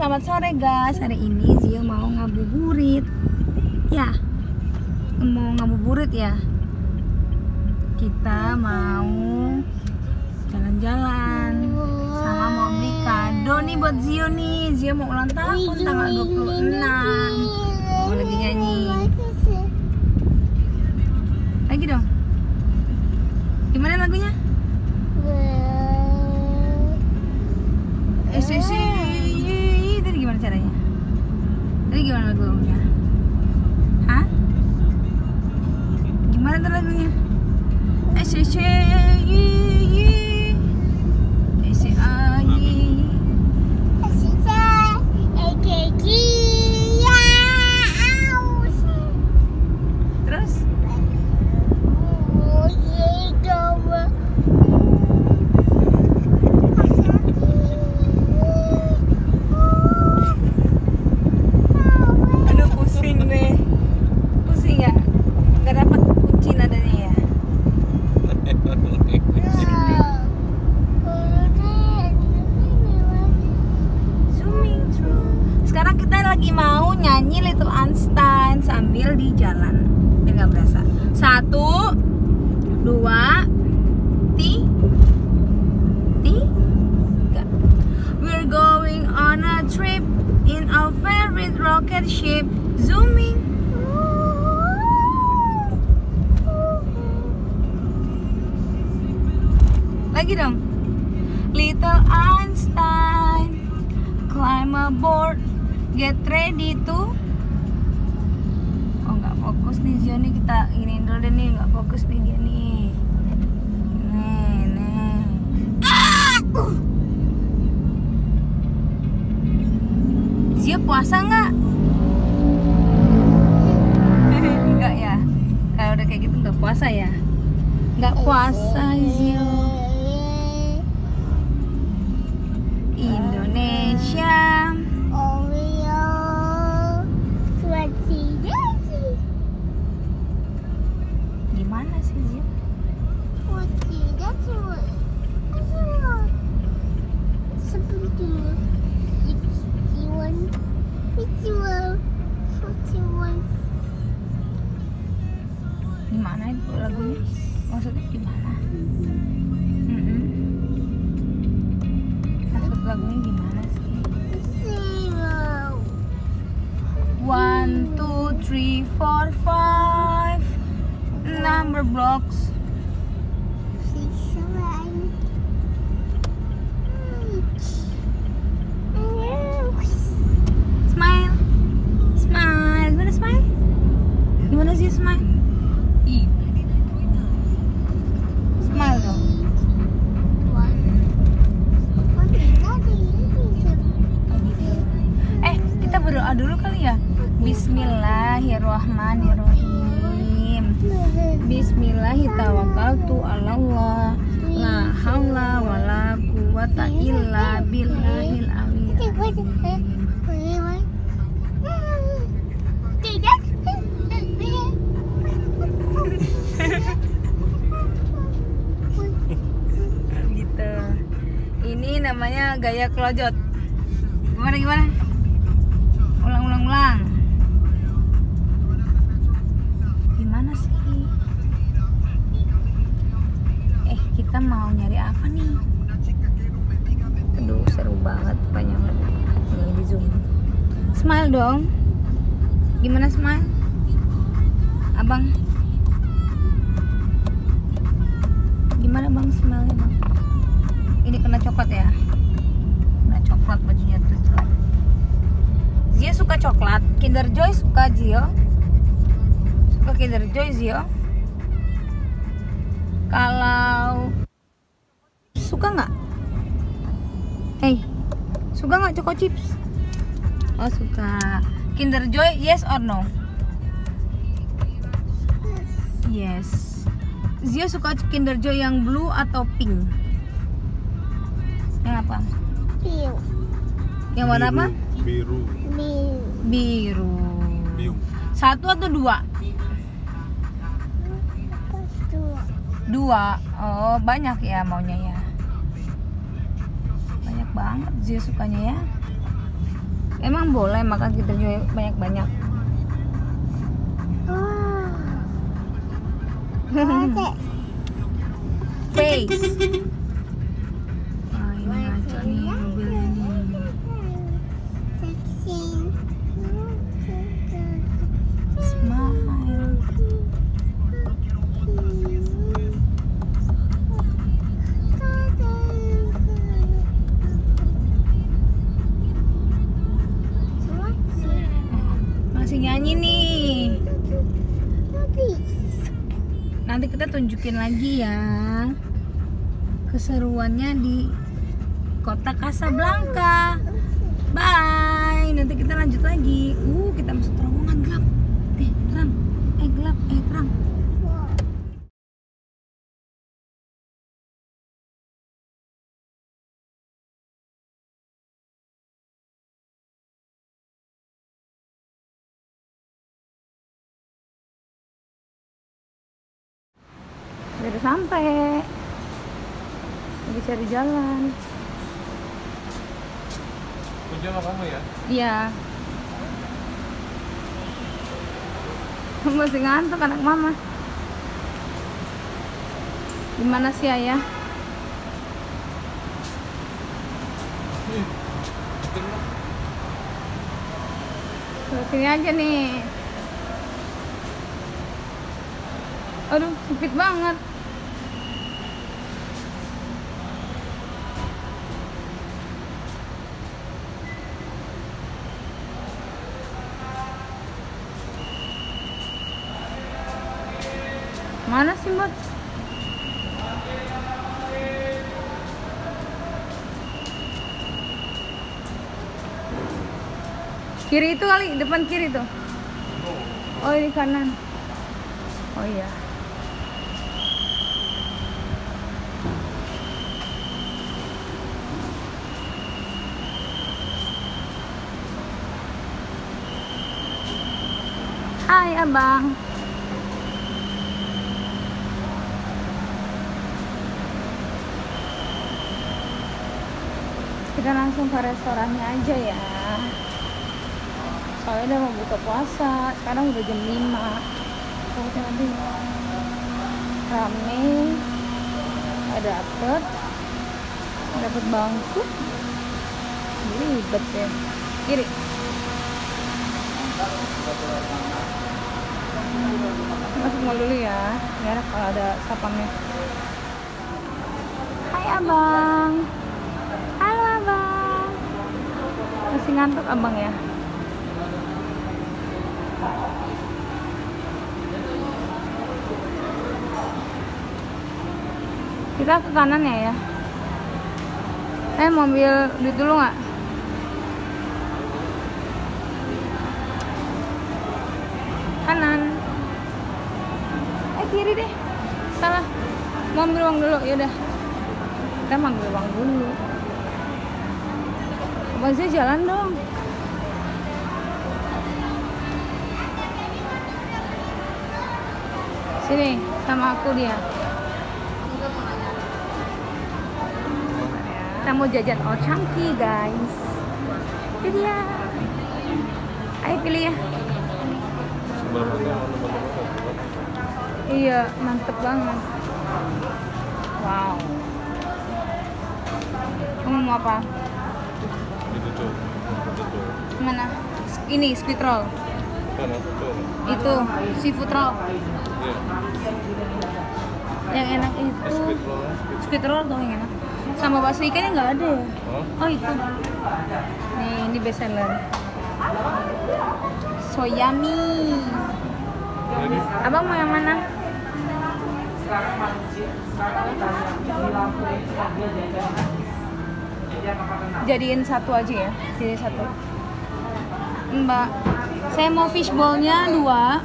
Selamat sore guys. Hari ini Zio mau ngabuburit. Ya, mau ngabuburit ya. Kita mau jalan-jalan sama mau beli kado nih buat Zio nih. Zio mau ulang tahun tanggal 26. Mau lagi nyanyi. Lagi dong. Gimana lagunya? Tadi gimana caranya? Tadi gimana lagunya? Hah? Gimana tuh lagunya? Terus? Aduh pusing deh. Pusing ya? Gak dapat kunci nadanya ya? Sekarang kita lagi mau nyanyi Little Einstein sambil di jalan biar nggak berasa. 1, 2, 3. We're going on a trip in our favorite rocket ship, zooming. Lagi dong. Little Einstein, climb aboard, get ready to. Oh nggak fokus nih Zio nih, kita ingin dulu deh nih, nggak fokus nih dia nih. Nih. Zio puasa nggak? Enggak ya. Kalau udah kayak gitu nggak puasa ya? Nggak puasa Zio. Indonesia. Gimana sih Zio? Gimana itu lagunya? Maksudnya gimana? Maksud lagunya gimana sih? 1, 2, 3, 4, 5 number blocks. Smile. Smile. Gimana smile? Gimana sih smile? Smile dong. Kita berdoa dulu kali ya. Bismillahirrahmanirrahim. Bismillahirrahmanirrahim. Allah. La haula wala quwata illa billahil aliyyil azim. Gitu. Ini namanya gaya kelojot. Gimana? Ulang. Gimana sih? Kita mau nyari apa nih? Aduh, seru banget banyak nih di zoom. Smile dong. Gimana smile? Abang. Gimana bang smile-nya bang? Ini kena coklat ya? Kena coklat bajunya tuh jelek. Zio suka coklat. Kinder Joy suka Zio? Suka Kinder Joy Zio? Kalau suka nggak? Suka nggak Choco Chips? Oh suka. Kinder Joy yes or no? Yes. Zio suka Kinder Joy yang blue atau pink? Yang apa? Biru. Yang warna apa? Biru. 1 atau 2? 2. Oh banyak ya maunya ya. Banyak banget Zio sukanya ya. Emang boleh makan Kinder Joy banyak-banyak? Face. Wah, ini ngaco nih mobilnya nih. Smile. Masih nyanyi nih. Nanti kita tunjukin lagi ya keseruannya di kota Casablanca. Bye. Nanti kita lanjut lagi. Kita masuk terowongan gelap. Terang. Gelap. Terang. Udah sampai. Lagi cari jalan. Tujuan sama kamu ya? Iya. Masih ngantuk anak mama. Gimana sih ayah? Sini aja nih. Aduh, sempit banget. Mana sih, Mbak? Kiri itu kali, depan kiri tuh. Oh, ini kanan. Oh iya. Hai, Abang. Kita langsung ke restorannya aja ya. Soalnya udah mau buka puasa. Sekarang udah jam 5. Oh, tadi rame. Dapet bangku. Ribet ya. Kiri. Masuk mall dulu ya. Biar kalau ada sapamnya. Hai Abang. Halo Abang. Masih ngantuk Abang ya? Kita ke kanan ya. Mau ambil duit dulu nggak? Kanan. Kiri deh. Salah. Mau ambil uang dulu, yaudah. Kita mau ambil uang dulu. Abang saya jalan dong. Sini, sama aku dia. Kita mau jajan Old Chunky, guys. Itu dia. Ayo pilih ya. Iya, mantep banget. Wow. Kamu mau apa? Itu tuh. Mana? Ini squid roll. Mana tuh? Itu seafood roll. Iya. Yang enak itu squid roll tuh yang enak. Sama bakso ikannya nggak ada ya? Oh itu. Nih ini best seller. So yummy. Abang mau yang mana? Jadiin satu aja ya. Jadi satu. Mbak, saya mau fishball-nya 2.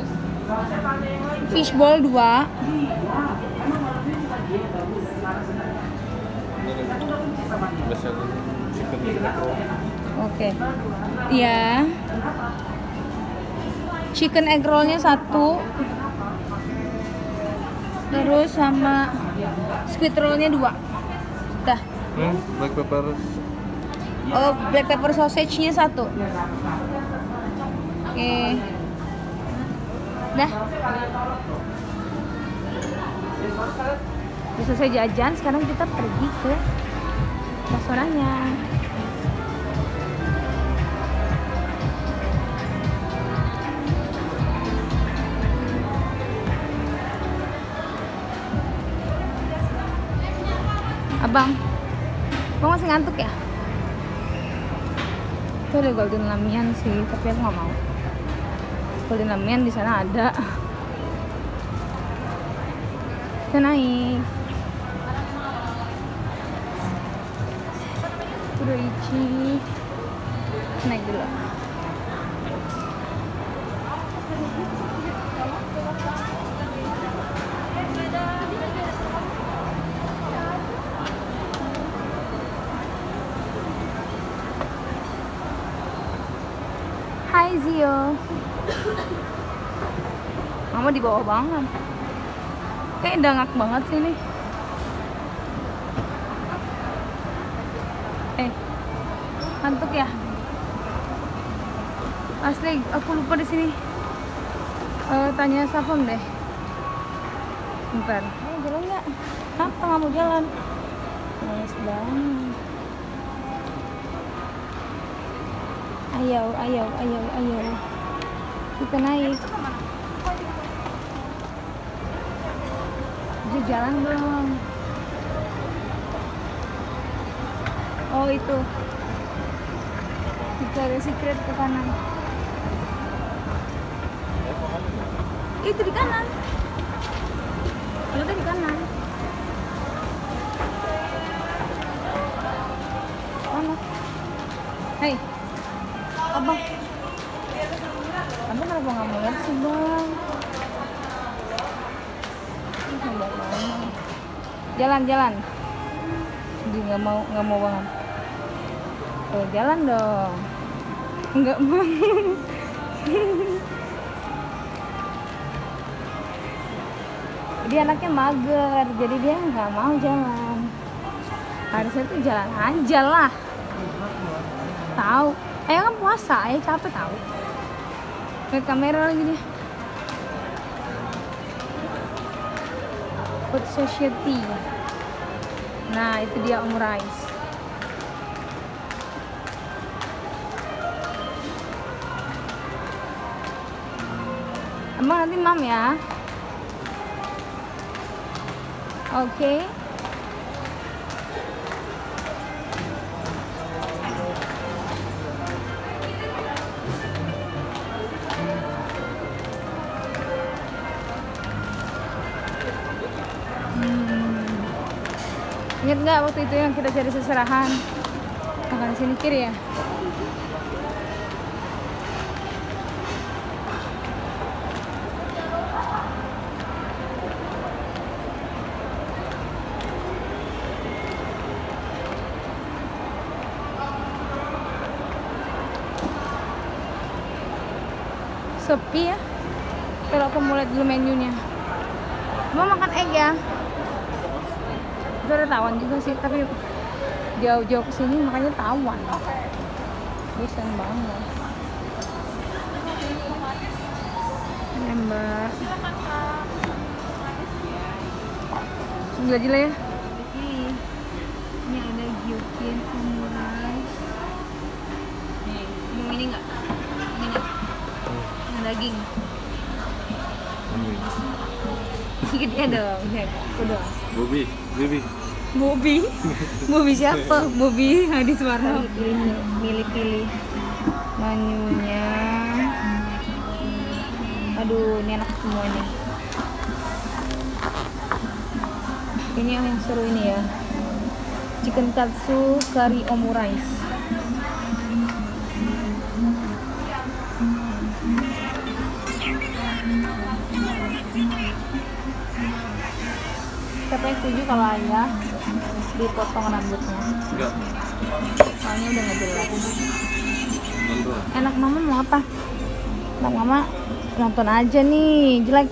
Fishball 2. Oke. Iya. Chicken egg roll-nya 1. Terus sama squid roll-nya 2. Dah. Black pepper Oh, black pepper sausage-nya 1. Oke. Dah. Udah selesai jajan, sekarang kita pergi ke restorannya. Abang masih ngantuk ya? Itu ada Golden Lamian sih, tapi aku nggak mau. Golden Lamian di sana ada. Kita naik. Udah Ichi. Naik dulu. Hai Zio. Mama di bawah banget. Kayak dangak banget sih ini. Ngantuk ya? Asli, aku lupa di sini. Tanya Safam deh. Bentar. Jalan nggak? Kenapa nggak mau jalan? Males banget. Ayo. Kita naik. Jalan dong. Oh itu. Victoria's Secret ke kanan. Itu di kanan. Itu di kanan. Mana? Hei, abang. Abang kenapa nggak mau lihat sih bang? Jalan. Jadi nggak mau banget. Oh, jalan dong. Enggak mau. Dia anaknya mager, jadi dia nggak mau jalan. Harusnya tuh jalan aja lah. Tahu? Ayo kan puasa, ayo capek tahu. Lihat kamera lagi dia. Food Society. Nah, itu dia omurice. Emang nanti mam ya? Oke. Ingat nggak waktu itu yang kita cari seserahan? Makan sini kiri ya? Sepi ya? Kalau aku mulai dulu menunya. Mau makan egg ya? Itu ada tawon juga sih, tapi jauh-jauh kesini makanya tawon. Bosan banget. Ya mbak. Sebelah aja lah ya. Ini ada gyukin omurice. Nih, mau ini nggak? Ini nggak? Yang daging. Gede dong, ya, aku dong. Bobby siapa? Bobby Hadi Suwarno. Pilih menunya. Aduh, ini enak semua nih. Ini yang seru ini ya. Chicken katsu curry omurice. Siapa yang setuju kalau ayah dipotong rambutnya? Enggak. Soalnya udah nggak jelas. Enak mama mau apa? Enak mama nonton aja nih, jelek.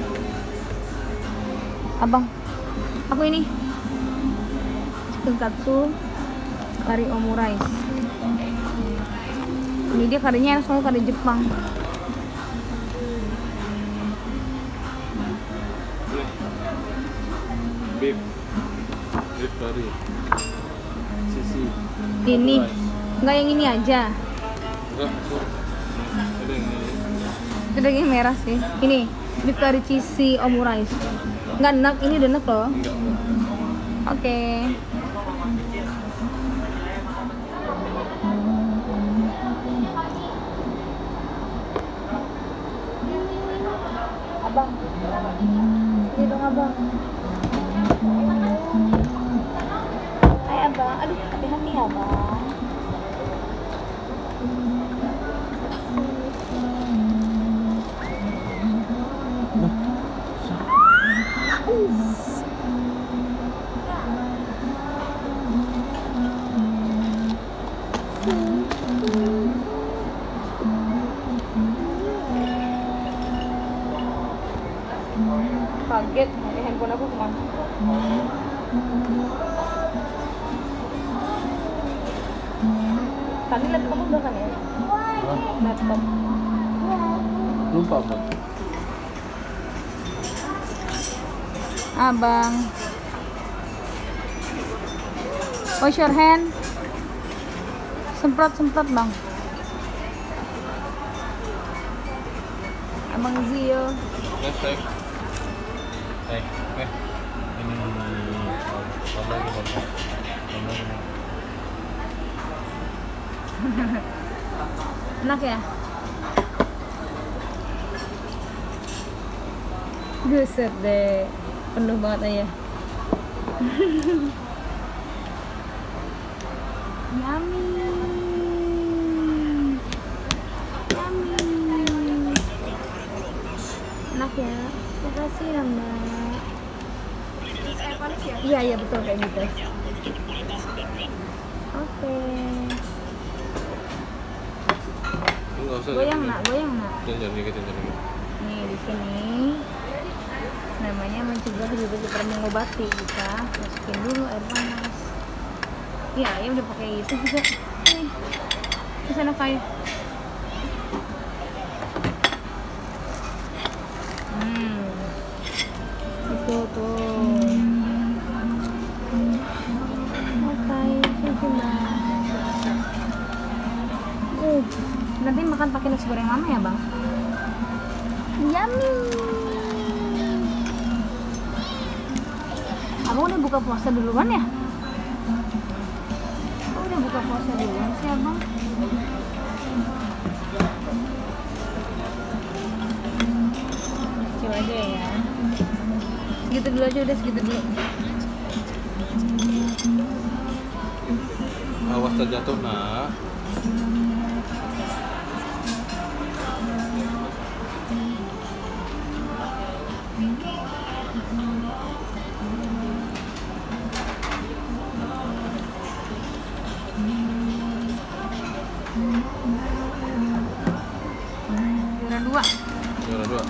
Abang, aku ini chicken katsu curry omurice. Ini dia karinya enak, soalnya kari Jepang. Beef. Beef curry. Sisi. Ini enggak, yang ini aja. Enggak, sorry. Ada yang ini. Itu daging merah sih. Ini beef curry cheesy omurice. Enggak enak, ini udah enak loh. Enggak. Oke. Abang. Ini dong abang. Hai abang. Aduh, hati-hati ya abang. Kaget, handphone aku kemana? Tadi laptop kamu udah kan ya? Laptop. Lupa apa? Abang. Wash your hand. Semprot bang. Abang Zio. Cek. Ini Enak ya? Buset deh, penuh banget aja. Yummy. Enak ya? Makasih ya mbak. Air panas ya? Iya betul kayak gitu. Oke. Enggak usah. Goyang nak. Jangan dikit. Nih di sini namanya mencegah juga super mengobati, kita masukin dulu air panas. Iya, ayam udah pakai itu juga. Nih, di sana kayu. Itu tuh. Nanti makan pakai nasi goreng mama ya bang? Yummy. Abang udah buka puasa duluan ya? Oh, udah buka puasa duluan sih abang? Kecil aja ya. Segitu dulu aja, udah segitu dulu. Awas terjatuh nak. Juara dua.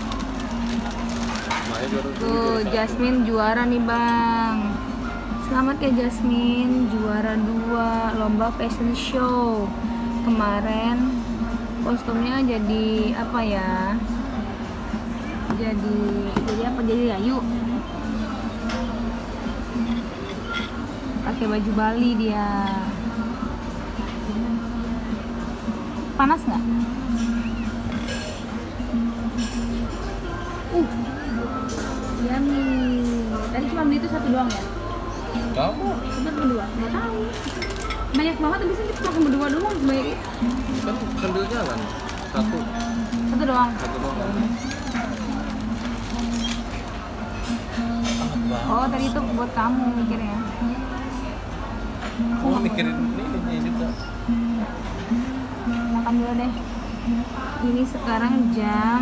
Maknya juara dua. Tuh, Jasmine juara nih bang. Selamat ya Jasmine, juara 2 lomba fashion show. Kemarin kostumnya jadi apa ya? Jadi apa? Jadi Ayu. Pakai baju Bali dia. Panas nggak? Yummy. Tadi cuma beli itu satu doang ya? Kamu? Sempat berdua? Nggak tahu. Banyak banget, tapi kita makan berdua doang sebanyak itu. Kan sambil jalan. Satu doang. Oh, tadi itu buat kamu mikirnya. Kamu mikirin ini juga. Makan dulu deh. Ini sekarang jam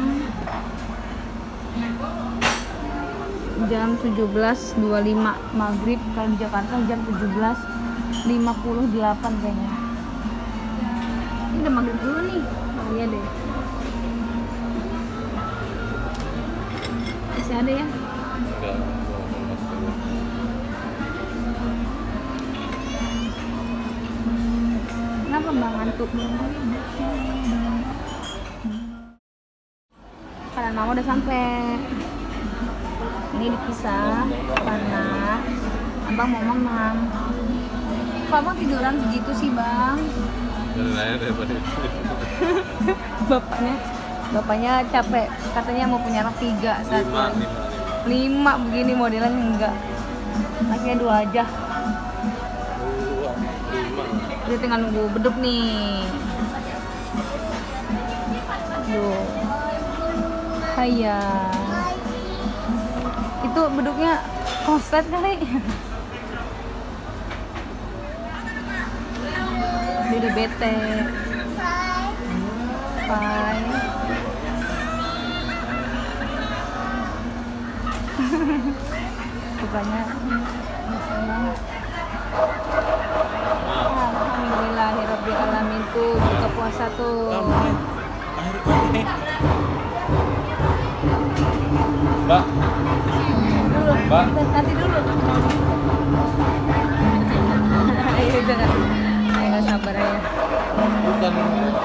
17.25 maghrib. Kalau di Jakarta jam 17.58 kayaknya. Ini udah maghrib dulu nih. Oh iya deh. Masih ada ya? Enggak. Kenapa Bang ngantuk. Karena mama udah sampai. Ini dipisah karena abang mau menang. Kok abang tiduran segitu sih bang? Lain daripada itu. Bapaknya capek, katanya mau punya anak 3 saat 5 begini modelannya enggak. Akhirnya 2 aja. 5. Dia tinggal nunggu beduk nih. Aduh. Haya. Itu beduknya konslet kali. Dia udah bete. Bye. Bukannya banget. Alhamdulillahirabbil alamin tuh buka puasa tuh. Mbak. Dulu. Mbak. Nanti dulu. Ayo jangan. Ayo sabar ya. Bukan.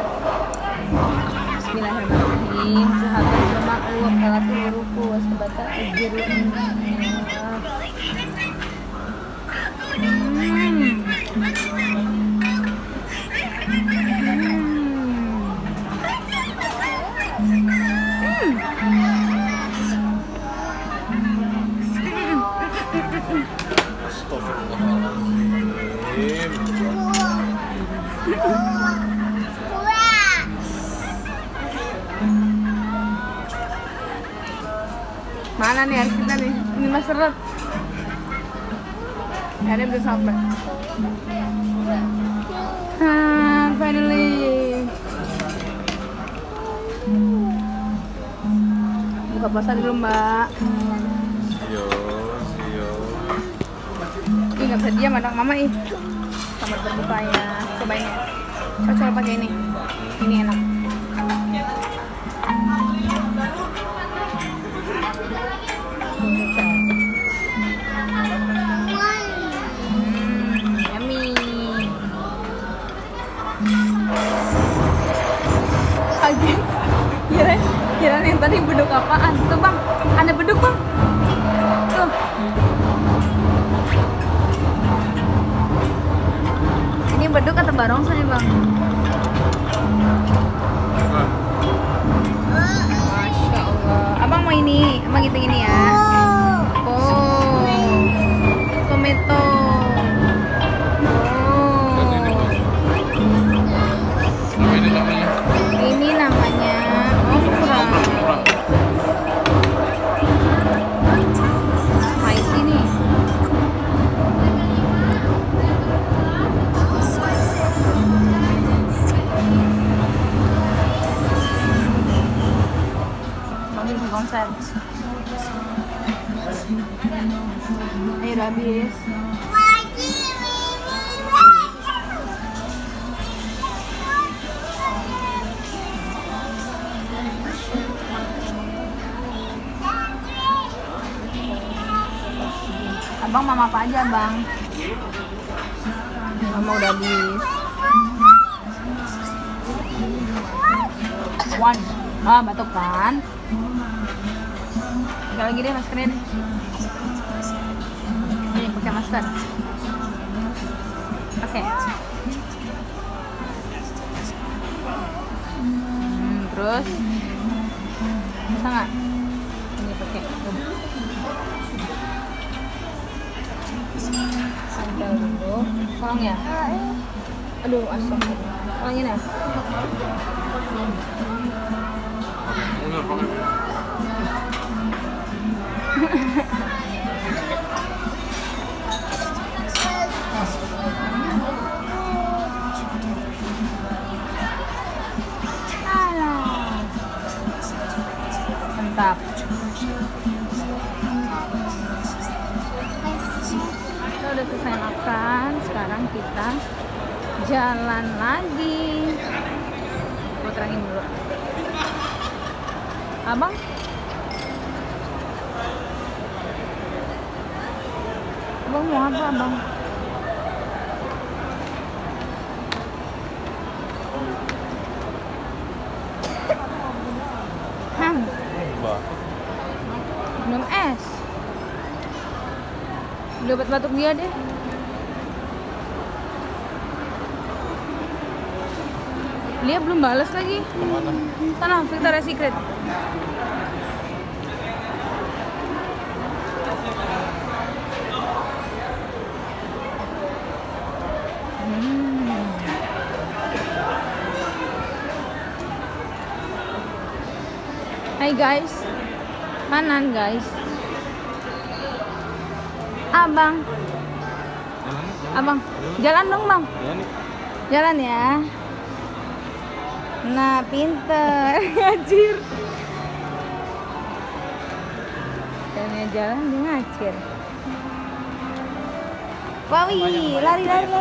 Bismillahirrahmanirrahim. Sahabat semak Allah kalatul ruku wasbata ujru. Mana nih harus kita nih? Ini mas seret. Ada udah sampai. Finally. Buka puasa dulu mbak. Yo. Ih nggak bisa diam anak mama ih. Selamat berbuka ya. Cobain ya. Coba pakai ini. Ini enak. Yummy. Kaget. Kirain yang tadi beduk apaan? Tuh bang, ada beduk bang. Tuh. Ini beduk atau barongsai bang? Masya Allah. Abang mau ini, abang hitung ini ya. Oh, tomato. Ini namanya okra. Spicy nih. Ambil konsen. Ayo udah habis. Abang mama apa aja bang? Mama udah habis. One. Ah batuk kan? Sekali lagi deh maskernya deh. Ini pakai masker. Oke. Terus bisa nggak? Ini pakai. Ada dulu. Tolong ya. Aduh, asam. Tolongin ya. Mantap. Kita udah selesai makan, sekarang kita jalan lagi. Mau terangin dulu. Abang? Abang mau apa abang? Beli obat batuk dia deh. Dia belum balas lagi. Kemana? Sana Victoria's Secret. Hai guys, kanan guys. Abang, abang, jalan dong bang. Jalan ya. Nah, pinter. Ngacir. Caranya jalan dia ngacir. Wawi, lari.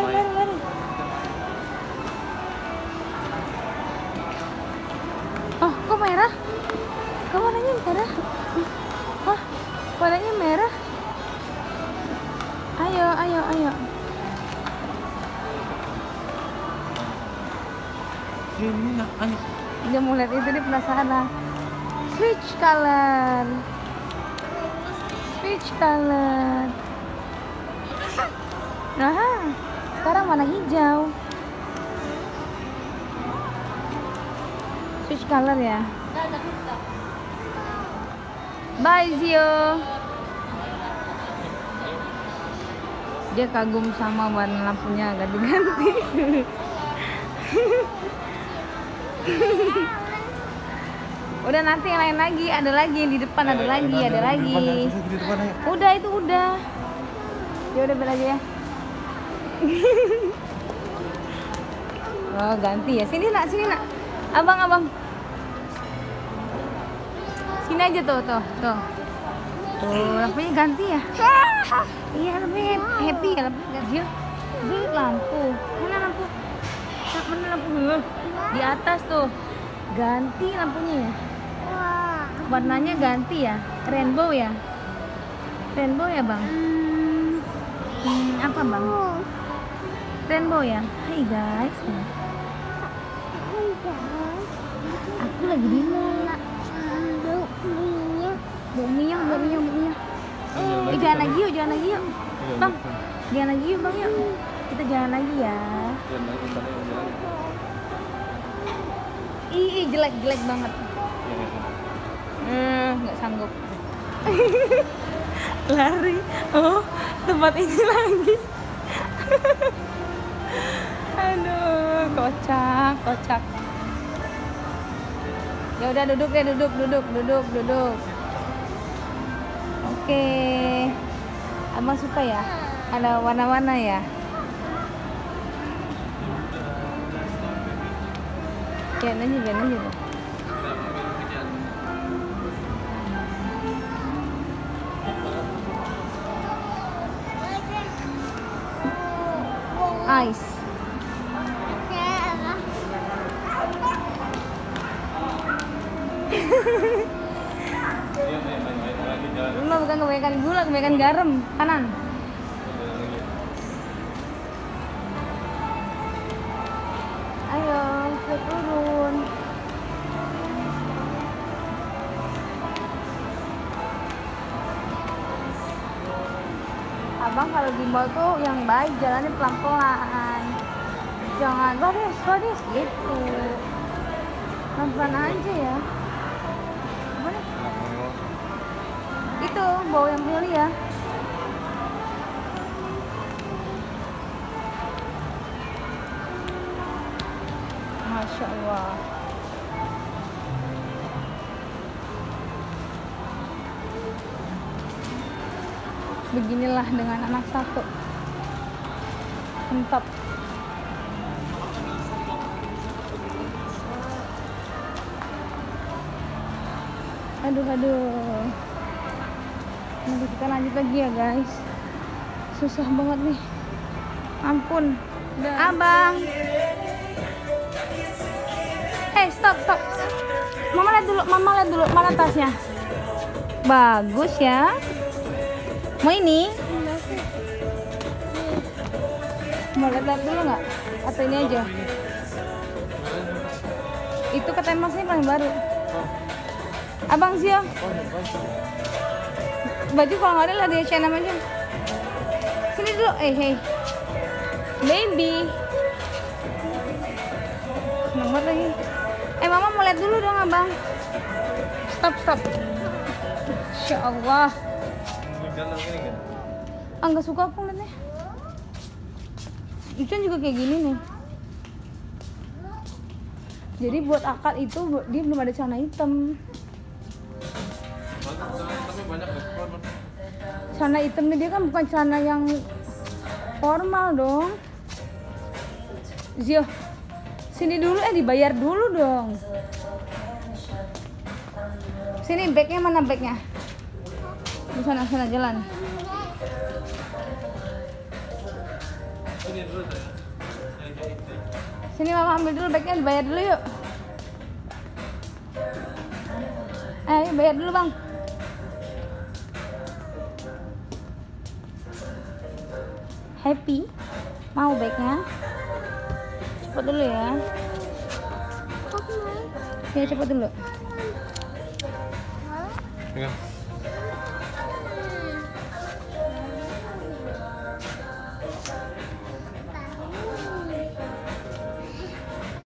Oh, kok merah? Kok warnanya merah? Oh, warnanya merah. Ayo. Ini nak aneh. Dia mau lihat itu, dia penasaran. Switch color. Nah, sekarang warna hijau. Switch color ya. Bye Zio. Dia kagum sama warna lampunya ganti-ganti. Udah nanti yang lain lagi, ada lagi yang di depan, ada lagi. Udah itu udah. Ya udah bel aja ya. Oh ganti ya, sini nak. Abang. Sini aja tuh. Tuh lampunya ganti ya. Iya lebih happy ya lebih. Lampu. Mana lampu? Mana lampu? Di atas tuh. Ganti lampunya ya. Warnanya ganti ya. Rainbow ya. Rainbow ya bang. Apa bang? Rainbow ya. Hai guys. Aku lagi di mall. Baunya. Jalan lagi yuk. Bang, jalan lagi yuk bang yuk. Kita jalan lagi ya. Ih, jelek banget. Nggak sanggup. Lari. Oh, tempat ini lagi. Aduh, kocak. Ya udah duduk deh, duduk. Oke. Abang suka ya? Ada warna-warna ya? Biar aja tuh. Ice. Lu bukan kebanyakan gula, kebanyakan garam. Kanan. Ayo, kita turun. Abang kalau di mall tuh yang baik jalannya pelan-pelan. Jangan baris gitu. Pelan-pelan aja ya. Mana? Itu bawa yang pilih ya. Masya Allah. Beginilah dengan anak satu. Mantap. Aduh. Nanti kita lanjut lagi ya guys. Susah banget nih. Ampun. Abang. Stop. Mama lihat dulu mana tasnya. Bagus ya. Mau ini? Mau lihat dulu nggak? Atau ini aja? Itu katanya masnya paling baru. Abang Zio. Baju kalau nggak ada lah di H&M aja. Sini dulu, hey. Baby. Nomor lagi. Mama mau lihat dulu dong, Abang. Stop. Insya Allah. Nggak suka aku liatnya. Ucen juga kayak gini nih. Jadi buat akad itu dia belum ada celana hitam. Celana hitamnya dia kan bukan celana yang formal dong. Zio, sini dulu dibayar dulu dong. Sini bagnya mana bagnya? Di sana jalan. Sini mama ambil dulu bagnya, bayar dulu yuk. Ayo bayar dulu bang. Happy? Mau bagnya? Cepet dulu ya. Ya cepet dulu. Pegang.